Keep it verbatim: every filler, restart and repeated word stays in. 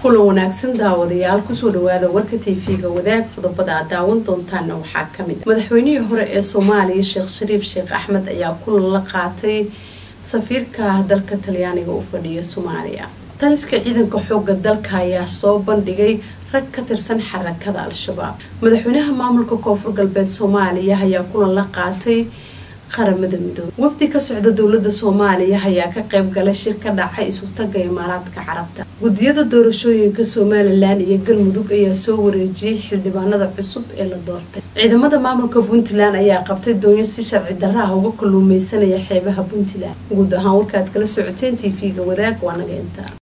kulan wanaagsan daawadayaal ku soo dhawaada warka T V-ga wadaag qodobada daawan doontaan waxa kamid madaxweynihii hore ee Soomaaliya Sheekh Shariif Sheekh Axmed ayaa kulan la qaatay safiirka dalka Talyaaniga u fadhiya Soomaaliya taliska ciidanka xoogga dalka ayaa soo bandhigay rag ka tirsan xarakada Al-Shabaab madaxweynaha maamulka Koonfur Galbeed Soomaaliya ayaa kulan la qaatay qaramada midoobay wafdi ka socda dawladda Soomaaliya ayaa ka qayb galay shir ka dhacay isu taga Imaaraadka Carabta gudiyada doorashooyinka Somaliland iyo Galmudug ayaa soo wareejiyay xildhibaanada cusub ee la doortay ciidamada maamulka Puntland ayaa qabtay doonyo si sharci darro ah uga kulumeysanaya xeebaha Puntland guud ahaan warkaad kala socoteen T V-ga wadaag waa naga inta